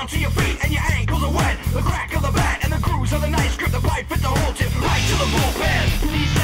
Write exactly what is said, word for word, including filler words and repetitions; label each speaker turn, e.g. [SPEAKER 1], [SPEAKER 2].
[SPEAKER 1] down to your feet and your ankles are wet. The crack of the bat and the grooves of the knife grip the pipe, fit the whole tip right to the bullpen. Please